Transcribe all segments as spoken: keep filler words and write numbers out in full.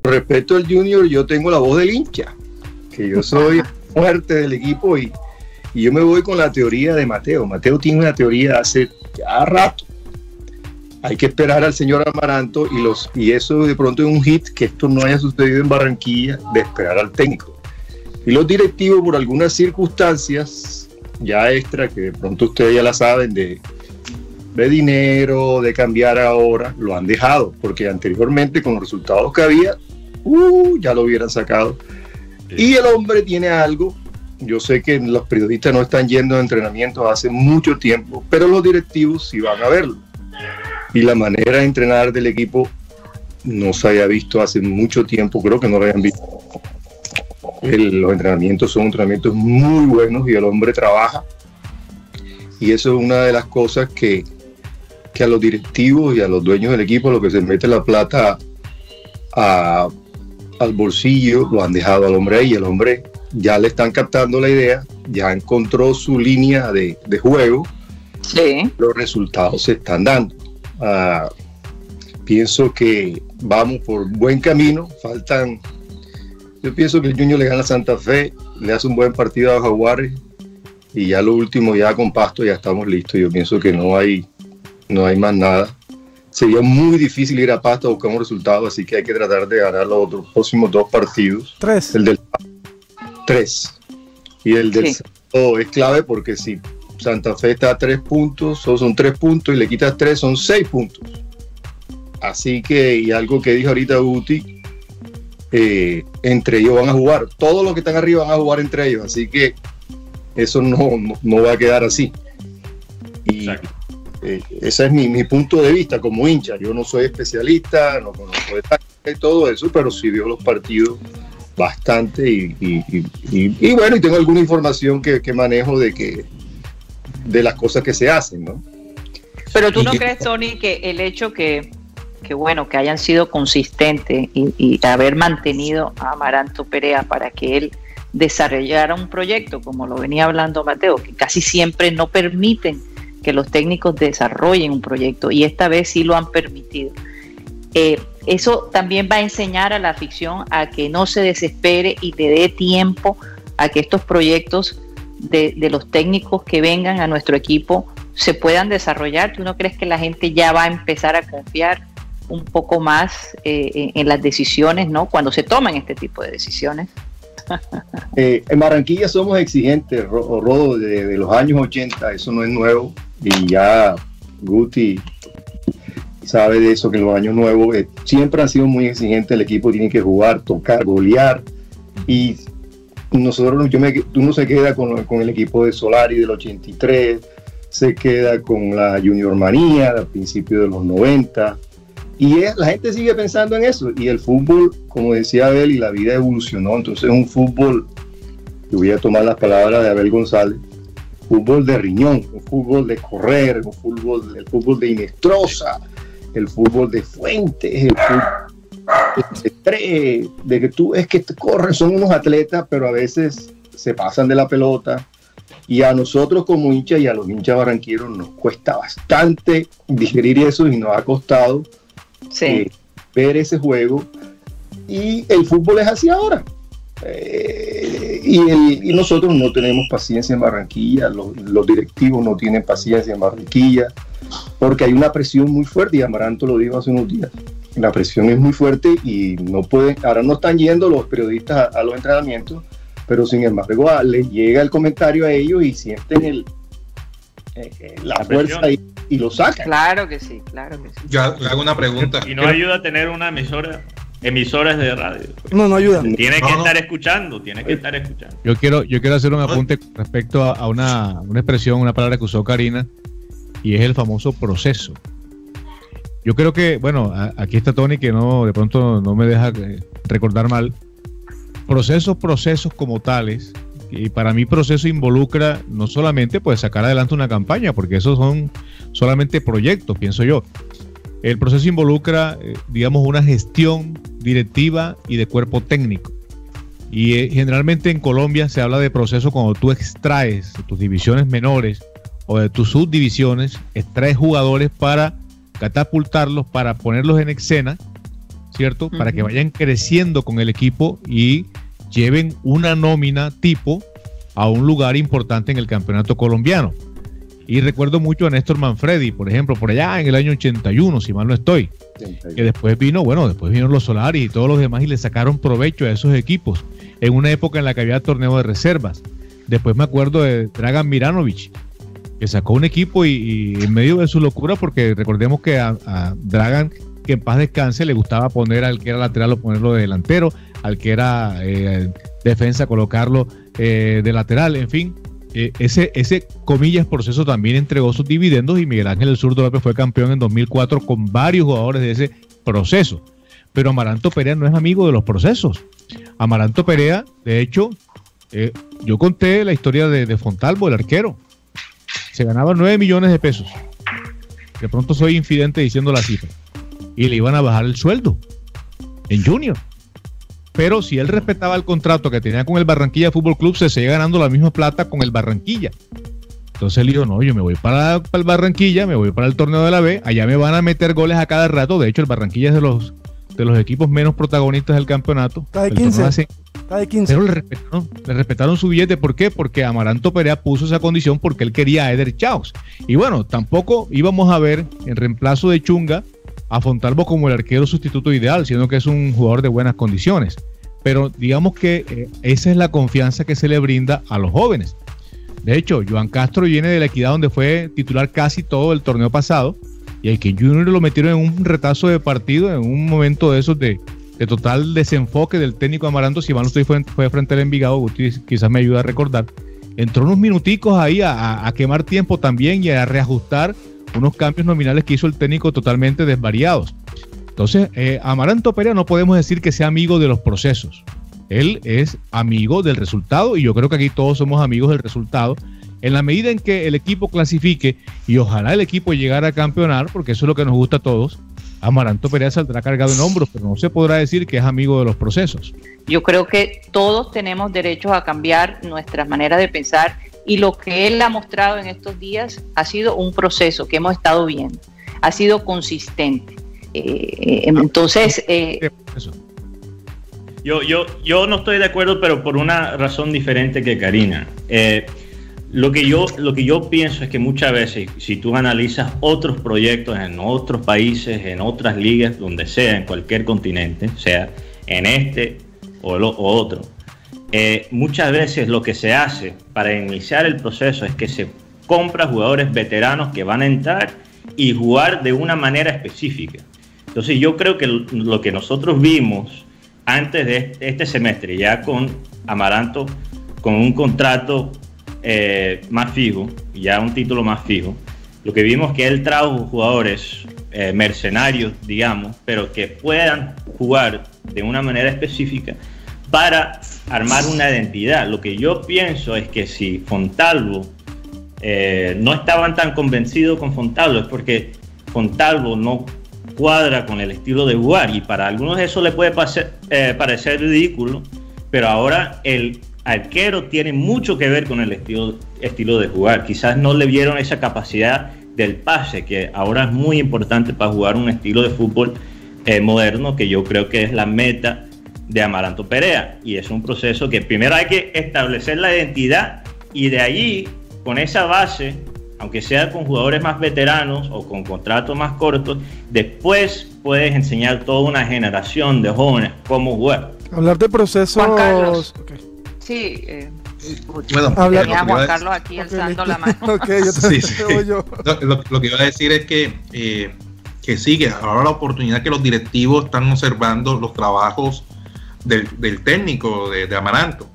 Respecto al Junior, yo tengo la voz del hincha, que yo soy fuerte del equipo y, y yo me voy con la teoría de Mateo. Mateo tiene una teoría hace ya rato. Hay que esperar al señor Amaranto y, los, y eso de pronto es un hit, que esto no haya sucedido en Barranquilla, de esperar al técnico. Y los directivos, por algunas circunstancias ya extra, que de pronto ustedes ya la saben, de, de dinero, de cambiar ahora, lo han dejado, porque anteriormente con los resultados que había, uh, ya lo hubieran sacado. Y el hombre tiene algo, yo sé que los periodistas no están yendo a entrenamientos hace mucho tiempo, pero los directivos sí van a verlo. Y la manera de entrenar del equipo no se había visto hace mucho tiempo, creo que no lo habían visto. El, los entrenamientos son entrenamientos muy buenos y el hombre trabaja. Y eso es una de las cosas que, que a los directivos y a los dueños del equipo, lo que se mete la plata a, al bolsillo, lo han dejado al hombre ahí. El hombre ya le están captando la idea, ya encontró su línea de, de juego. Sí. Los resultados se están dando. Uh, pienso que vamos por buen camino. Faltan, yo pienso que el Junior le gana a Santa Fe, le hace un buen partido a los Jaguares y ya lo último, ya con Pasto ya estamos listos. Yo pienso que no hay no hay más nada. Sería muy difícil ir a Pasto a buscar un resultado, así que hay que tratar de ganar los otros próximos dos partidos. Tres. El del tres y el del sí. sábado es clave, porque si Santa Fe está a tres puntos, o son tres puntos, y le quitas tres, son seis puntos. Así que, y algo que dijo ahorita Guti, eh, entre ellos van a jugar, todos los que están arriba van a jugar entre ellos, así que eso no, no, no va a quedar así. Y eh, ese es mi, mi punto de vista como hincha. Yo no soy especialista, no conozco detalles y todo eso, pero sí veo los partidos bastante y, y, y, y, y bueno, y tengo alguna información que, que manejo de que de las cosas que se hacen, ¿no? Pero tú no crees, Tony, que el hecho que, que bueno, que hayan sido consistentes y, y haber mantenido a Amaranto Perea para que él desarrollara un proyecto, como lo venía hablando Mateo, que casi siempre no permiten que los técnicos desarrollen un proyecto, y esta vez sí lo han permitido. Eh, eso también va a enseñar a la afición a que no se desespere y le dé tiempo a que estos proyectos de, de los técnicos que vengan a nuestro equipo se puedan desarrollar. ¿Tú no crees que la gente ya va a empezar a confiar un poco más eh, en, en las decisiones, ¿no? Cuando se toman este tipo de decisiones. Eh, en Barranquilla somos exigentes, Rodo, de, de los años ochenta, eso no es nuevo, y ya Guti sabe de eso, que en los años nuevos eh, siempre han sido muy exigentes. El equipo tiene que jugar, tocar, golear, y nosotros, yo me, uno se queda con, con el equipo de Solari del ochenta y tres, se queda con la Junior Manía al principio de los noventa, y es, la gente sigue pensando en eso, y el fútbol, como decía Abel, y la vida evolucionó. Entonces es un fútbol, yo voy a tomar las palabras de Abel González, fútbol de riñón, un fútbol de correr, un fútbol, el fútbol de Inestrosa, el fútbol de Fuentes, el fútbol de tres, de que tú, es que corren, son unos atletas, pero a veces se pasan de la pelota, y a nosotros como hinchas y a los hinchas barranqueros nos cuesta bastante digerir eso, y nos ha costado sí. eh, ver ese juego, y el fútbol es así ahora. Eh, y, el, y nosotros no tenemos paciencia en Barranquilla, los, los directivos no tienen paciencia en Barranquilla, porque hay una presión muy fuerte, y Amaranto lo dijo hace unos días, la presión es muy fuerte y no pueden, ahora no están yendo los periodistas a, a los entrenamientos, pero sin embargo a, les llega el comentario a ellos y sienten el, eh, la, la fuerza y, y lo sacan. Claro que sí, claro que sí. Yo le hago una pregunta. Y no ayuda a tener una emisora, emisoras de radio. No, no ayuda. Tiene no, que no. estar escuchando, tiene que estar escuchando. Yo quiero, yo quiero hacer un apunte respecto a, a una, una expresión, una palabra que usó Karina, y es el famoso proceso. Yo creo que, bueno, a, aquí está Tony, que no, de pronto no me deja eh, recordar mal. Procesos, procesos como tales, y para mí proceso involucra no solamente pues sacar adelante una campaña, porque esos son solamente proyectos, pienso yo. El proceso involucra, eh, digamos, una gestión directiva y de cuerpo técnico. Y eh, generalmente en Colombia se habla de proceso cuando tú extraes de tus divisiones menores o de tus subdivisiones, extraes jugadores para catapultarlos, para ponerlos en escena, ¿cierto? Uh-huh. Para que vayan creciendo con el equipo y lleven una nómina tipo a un lugar importante en el campeonato colombiano. Y recuerdo mucho a Néstor Manfredi, por ejemplo, por allá en el año ochenta y uno, si mal no estoy, que después vino, bueno, después vinieron los Solaris y todos los demás y le sacaron provecho a esos equipos en una época en la que había torneo de reservas. Después me acuerdo de Dragan Miranovic, que sacó un equipo y, y en medio de su locura, porque recordemos que a, a Dragan, que en paz descanse, le gustaba poner al que era lateral o ponerlo de delantero, al que era eh, defensa colocarlo eh, de lateral, en fin. Eh, ese, ese, comillas, proceso también entregó sus dividendos y Miguel Ángel El Zurdo López fue campeón en dos mil cuatro con varios jugadores de ese proceso. Pero Amaranto Perea no es amigo de los procesos. Amaranto Perea, de hecho, eh, yo conté la historia de, de Fontalvo, el arquero. Se ganaba nueve millones de pesos. De pronto soy infidente diciendo la cifra. Y le iban a bajar el sueldo en Junior. Pero si él respetaba el contrato que tenía con el Barranquilla Fútbol Club, se seguía ganando la misma plata con el Barranquilla. Entonces él dijo, no, yo me voy para, para el Barranquilla, me voy para el torneo de la B, allá me van a meter goles a cada rato. De hecho, el Barranquilla es de los, de los equipos menos protagonistas del campeonato. Está de quince. Hace, Está de quince. Pero le respetaron, le respetaron su billete. ¿Por qué? Porque Amaranto Perea puso esa condición porque él quería a Eder Chaos. Y bueno, tampoco íbamos a ver en reemplazo de Chunga a Fontalvo como el arquero sustituto ideal, sino que es un jugador de buenas condiciones. Pero digamos que eh, esa es la confianza que se le brinda a los jóvenes. De hecho, Joan Castro viene de la Equidad, donde fue titular casi todo el torneo pasado, y el que Junior lo metieron en un retazo de partido, en un momento de esos de, de total desenfoque del técnico Amaranto. Si mal no estoy, fue, fue frente al Envigado, quizás me ayuda a recordar. Entró unos minuticos ahí a, a, a quemar tiempo también y a reajustar unos cambios nominales que hizo el técnico totalmente desvariados. Entonces, eh, Amaranto Perea no podemos decir que sea amigo de los procesos. Él es amigo del resultado y yo creo que aquí todos somos amigos del resultado. En la medida en que el equipo clasifique y ojalá el equipo llegara a campeonar, porque eso es lo que nos gusta a todos, Amaranto Perea saldrá cargado en hombros, pero no se podrá decir que es amigo de los procesos. Yo creo que todos tenemos derecho a cambiar nuestra manera de pensar y lo que él ha mostrado en estos días ha sido un proceso que hemos estado viendo, ha sido consistente. Eh, entonces eh, yo, yo, yo no estoy de acuerdo, pero por una razón diferente que Karina. Eh, lo, que yo, lo que yo pienso es que muchas veces, si tú analizas otros proyectos en otros países, en otras ligas, donde sea, en cualquier continente, sea en este o, lo, o otro, eh, muchas veces lo que se hace para iniciar el proceso es que se compra jugadores veteranos que van a entrar y jugar de una manera específica. Entonces yo creo que lo que nosotros vimos antes de este semestre, ya con Amaranto, con un contrato eh, más fijo, ya un título más fijo, lo que vimos que él trajo jugadores eh, mercenarios, digamos, pero que puedan jugar de una manera específica para armar una identidad. Lo que yo pienso es que si Fontalvo eh, no estaban tan convencidos con Fontalvo, es porque Fontalvo no cuadra con el estilo de jugar y para algunos eso le puede parecer, eh, parecer ridículo, pero ahora el arquero tiene mucho que ver con el estilo, estilo de jugar. Quizás no le vieron esa capacidad del pase, que ahora es muy importante para jugar un estilo de fútbol eh, moderno, que yo creo que es la meta de Amaranto Perea, y es un proceso que primero hay que establecer la identidad y de allí, con esa base, aunque sea con jugadores más veteranos o con contratos más cortos, después puedes enseñar toda una generación de jóvenes cómo jugar. Hablar de procesos... Juan Carlos. Okay. Sí, eh, bueno, hablar, tenía a Juan Carlos aquí okay, alzando listo. la mano. Okay, yo te, sí, sí. te yo. Lo, lo, lo que iba a decir es que, eh, que sí, que ahora la oportunidad que los directivos están observando los trabajos del, del técnico de, de Amaranto.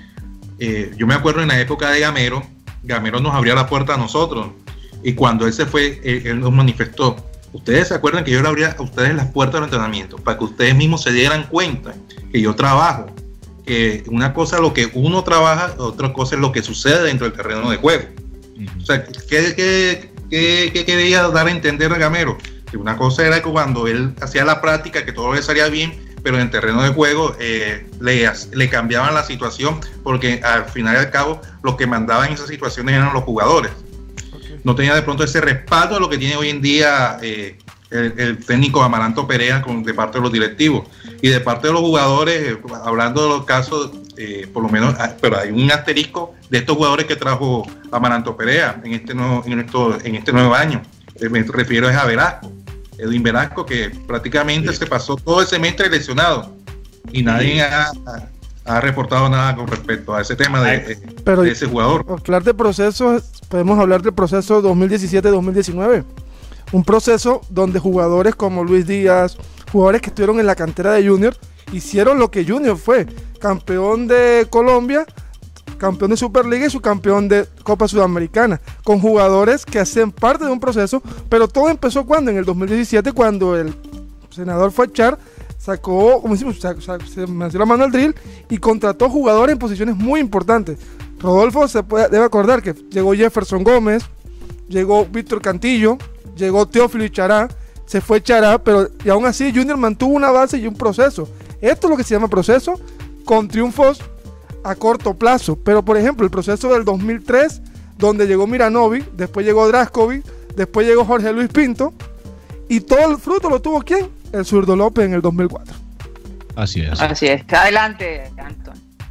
Eh, yo me acuerdo en la época de Gamero, Gamero nos abría la puerta a nosotros y cuando él se fue, él, él nos manifestó, ustedes se acuerdan que yo le abría a ustedes las puertas del entrenamiento para que ustedes mismos se dieran cuenta que yo trabajo, que una cosa es lo que uno trabaja, otra cosa es lo que sucede dentro del terreno de juego. Uh-huh. O sea, ¿qué, qué, qué, qué quería dar a entender a Gamero? Que una cosa era que cuando él hacía la práctica, que todo le salía bien, pero en el terreno de juego eh, le, le cambiaban la situación, porque al final y al cabo los que mandaban en esas situaciones eran los jugadores. Okay. No tenía de pronto ese respaldo a lo que tiene hoy en día eh, el, el técnico Amaranto Perea con, de parte de los directivos. Y de parte de los jugadores, eh, hablando de los casos, eh, por lo menos, pero hay un asterisco de estos jugadores que trajo Amaranto Perea en este nuevo, en esto, en este nuevo año. Eh, me refiero a Velasco, Edwin Velasco, que prácticamente sí. se pasó todo el semestre lesionado y nadie sí. ha, ha, ha reportado nada con respecto a ese tema de, pero, de ese jugador. Hablar de procesos, podemos hablar del proceso dos mil diecisiete dos mil diecinueve. Un proceso donde jugadores como Luis Díaz, jugadores que estuvieron en la cantera de Junior, hicieron lo que Junior fue, campeón de Colombia, campeón de Superliga y subcampeón de Copa Sudamericana, con jugadores que hacen parte de un proceso, pero todo empezó cuando, en el dos mil diecisiete, cuando el senador fue a echar, sacó, como decimos, se metió la mano al drill y contrató jugadores en posiciones muy importantes. Rodolfo se puede, debe acordar que llegó Jefferson Gómez, llegó Víctor Cantillo, llegó Teófilo y Chará, se fue Chará, pero y aún así Junior mantuvo una base y un proceso. Esto es lo que se llama proceso, con triunfos a corto plazo. Pero por ejemplo, el proceso del dos mil tres, donde llegó Miranovic, después llegó Draskovic, después llegó Jorge Luis Pinto, y todo el fruto lo tuvo ¿quién? El Zurdo López en el dos mil cuatro. Así es. Así es. Adelante, Anton.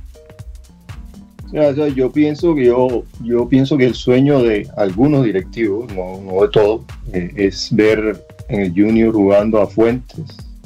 O sea, yo pienso que yo, yo pienso que el sueño de algunos directivos, no, no de todos, eh, es ver en el Junior jugando a Fuentes,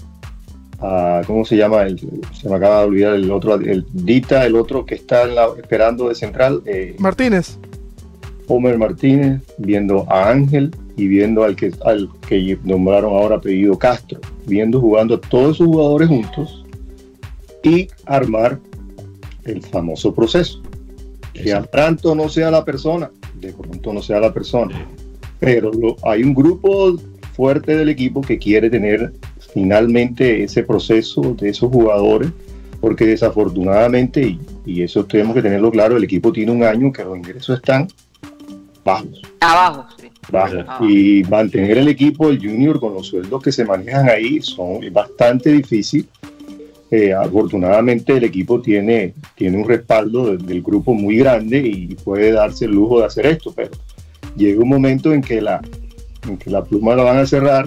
a, ¿cómo se llama? El, se me acaba de olvidar el otro, el Dita, el otro que está en la, esperando de central. Eh, Martínez. Homer Martínez, viendo a Ángel y viendo al que, al que nombraron ahora apellido Castro, viendo jugando a todos esos jugadores juntos y armar el famoso proceso. Que Amaranto no sea la persona, de pronto no sea la persona, pero lo, hay un grupo fuerte del equipo que quiere tener finalmente ese proceso de esos jugadores, porque desafortunadamente, y, y eso tenemos que tenerlo claro, el equipo tiene un año que los ingresos están bajos. Abajo, sí. Bajos. Abajo. Y mantener el equipo del Junior con los sueldos que se manejan ahí son es bastante difícil. Eh, afortunadamente el equipo tiene, tiene un respaldo del, del grupo muy grande y puede darse el lujo de hacer esto, pero llega un momento en que la, en que la pluma la van a cerrar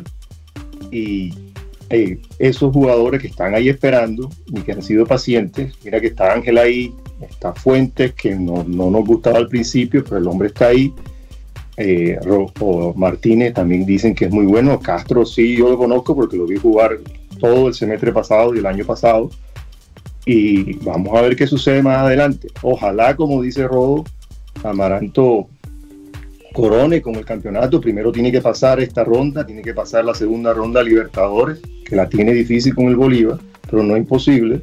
y eh, esos jugadores que están ahí esperando y que han sido pacientes, mira que está Ángel ahí, está Fuentes, que no, no nos gustaba al principio, pero el hombre está ahí, eh, Rojo Martínez también dicen que es muy bueno, Castro sí, yo lo conozco porque lo vi jugar todo el semestre pasado y el año pasado, y vamos a ver qué sucede más adelante. Ojalá, como dice Rodo, Amaranto corone con el campeonato. Primero tiene que pasar esta ronda, tiene que pasar la segunda ronda Libertadores, que la tiene difícil con el Bolívar, pero no imposible,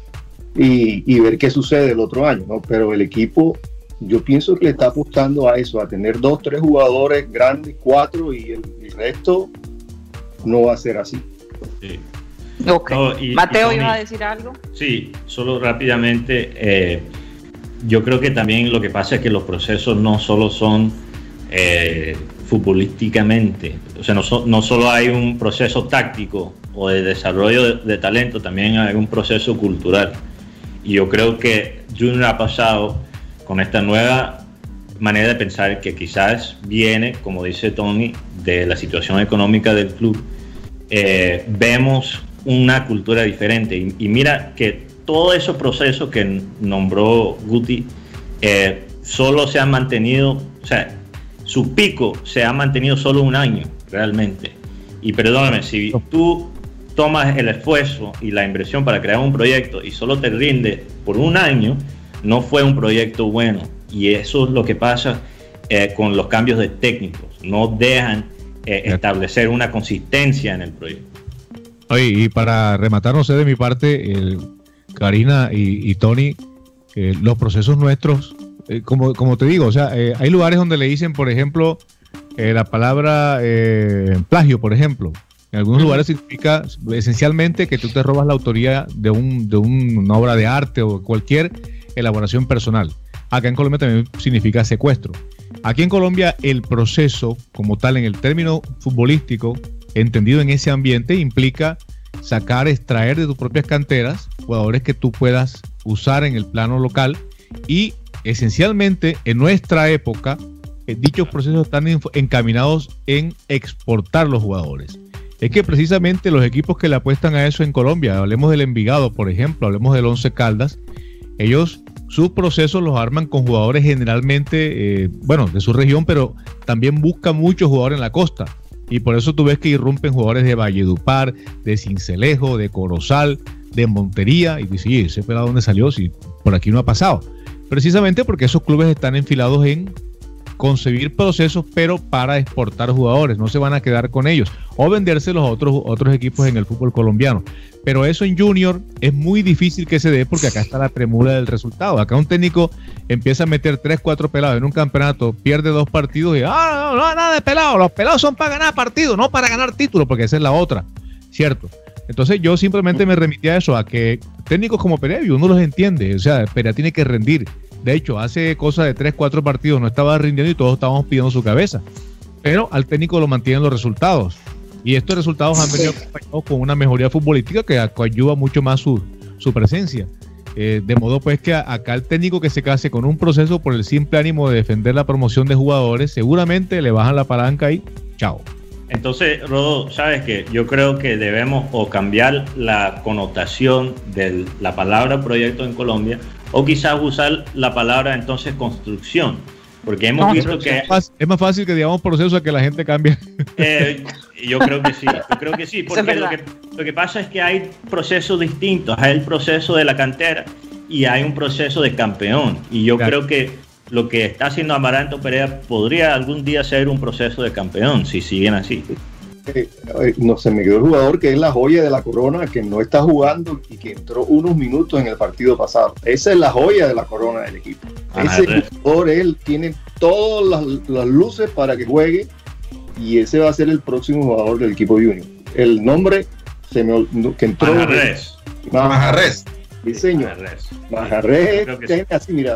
y, y ver qué sucede el otro año, ¿no? Pero el equipo, yo pienso que le está apostando a eso, a tener dos, tres jugadores grandes, cuatro, y el, el resto no va a ser así. Sí. Okay. No, y, Mateo, y Tony, ¿iba a decir algo? Sí, solo rápidamente. Eh, yo creo que también lo que pasa es que los procesos no solo son eh, futbolísticamente, o sea, no, so, no solo hay un proceso táctico o de desarrollo de, de talento, también hay un proceso cultural. Y yo creo que Junior ha pasado con esta nueva manera de pensar que quizás viene, como dice Tony, de la situación económica del club. Eh, vemos una cultura diferente y, y mira que todos esos procesos que nombró Guti eh, solo se han mantenido, o sea, su pico se ha mantenido solo un año realmente. Y perdóname, si tú tomas el esfuerzo y la inversión para crear un proyecto y solo te rinde por un año, no fue un proyecto bueno. Y eso es lo que pasa eh, con los cambios de técnicos, no dejan eh, establecer una consistencia en el proyecto. Oye, y para rematar, no sé, de mi parte, eh, Karina y, y Tony, eh, los procesos nuestros, eh, como, como te digo, o sea, eh, hay lugares donde le dicen, por ejemplo, eh, la palabra eh, plagio, por ejemplo. En algunos uh-huh. lugares significa esencialmente que tú te robas la autoría de, un, de un, una obra de arte o cualquier elaboración personal. Acá en Colombia también significa secuestro. Aquí en Colombia el proceso como tal en el término futbolístico, entendido en ese ambiente, implica sacar, extraer de tus propias canteras jugadores que tú puedas usar en el plano local y esencialmente en nuestra época eh, dichos procesos están encaminados en exportar los jugadores. es que precisamente los equipos que le apuestan a eso en Colombia, hablemos del Envigado, por ejemplo, hablemos del Once Caldas, ellos sus procesos los arman con jugadores generalmente, eh, bueno, de su región, pero también buscan muchos jugadores en la costa. Y por eso tú ves que irrumpen jugadores de Valledupar, de Sincelejo, de Corozal, de Montería, y dices, sí, ese pelado dónde salió, si por aquí no ha pasado. Precisamente porque esos clubes están enfilados en concebir procesos, pero para exportar jugadores, no se van a quedar con ellos, o vendérselos a otros, otros equipos en el fútbol colombiano. Pero eso en Junior es muy difícil que se dé, porque acá está la premura del resultado. Acá un técnico empieza a meter tres, cuatro pelados en un campeonato, pierde dos partidos y ah, no, no, nada de pelados, los pelados son para ganar partidos, no para ganar títulos, porque esa es la otra, ¿cierto? Entonces yo simplemente me remití a eso, a que técnicos como Perea, uno los entiende, o sea, Perea tiene que rendir. De hecho, hace cosa de tres, cuatro partidos no estaba rindiendo y todos estábamos pidiendo su cabeza. Pero al técnico lo mantienen los resultados. Y estos resultados han venido acompañados con una mejoría futbolística que ayuda mucho más su, su presencia. Eh, de modo pues que a, acá el técnico que se case con un proceso por el simple ánimo de defender la promoción de jugadores, seguramente le bajan la palanca y chao. Entonces, Rodo, ¿sabes qué? Yo creo que debemos o cambiar la connotación de la palabra proyecto en Colombia, o quizás usar la palabra entonces construcción, porque hemos no, visto que... Es más, es más fácil que digamos proceso a que la gente cambie. Eh, yo creo que sí, yo creo que sí, porque lo que, lo que pasa es que hay procesos distintos, hay el proceso de la cantera y hay un proceso de campeón, y yo claro. creo que lo que está haciendo Amaranto Perea podría algún día ser un proceso de campeón, si siguen así. Eh, no se me quedó el jugador que es la joya de la corona, que no está jugando y que entró unos minutos en el partido pasado. Esa es la joya de la corona del equipo. Ajá, ese jugador, él tiene todas las, las luces para que juegue, y ese va a ser el próximo jugador del equipo Junior. El nombre se me, que entró Majarrés. Majarrés. Diseño. Majarrés. Sí. Así, mira.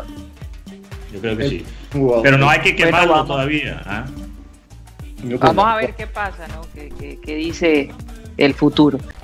Yo creo que el, sí. Jugador. Pero no hay que quemarlo bueno, todavía. ¿Ah? Vamos a ver qué pasa, ¿no? ¿Qué, qué, qué dice el futuro?